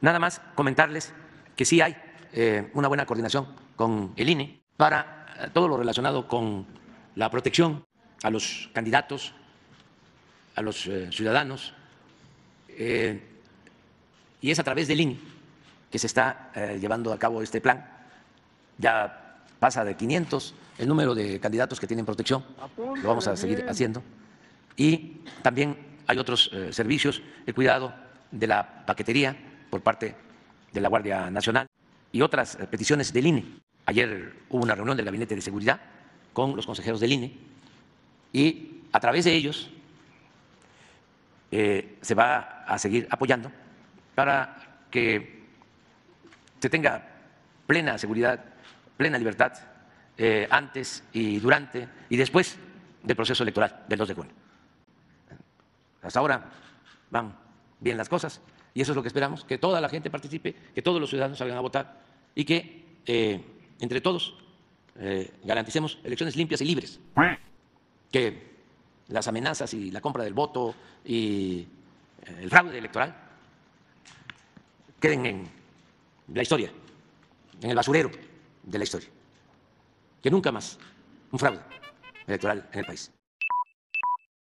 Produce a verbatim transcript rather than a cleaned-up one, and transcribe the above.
Nada más comentarles que sí hay eh, una buena coordinación con el I N E para eh, todo lo relacionado con la protección a los candidatos, a los eh, ciudadanos, eh, y es a través del I N E que se está eh, llevando a cabo este plan. Ya pasa de quinientos el número de candidatos que tienen protección, lo vamos a seguir haciendo. Y también hay otros eh, servicios, el cuidado de la paquetería por parte de la Guardia Nacional y otras eh, peticiones del I N E. Ayer hubo una reunión del Gabinete de Seguridad con los consejeros del I N E y a través de ellos eh, se va a seguir apoyando para que se tenga plena seguridad, plena libertad eh, antes y durante y después del proceso electoral del dos de junio. Hasta ahora van bien las cosas y eso es lo que esperamos, que toda la gente participe, que todos los ciudadanos salgan a votar y que eh, entre todos eh, garanticemos elecciones limpias y libres, que las amenazas y la compra del voto y el fraude electoral queden en la historia, en el basurero de la historia, que nunca más un fraude electoral en el país.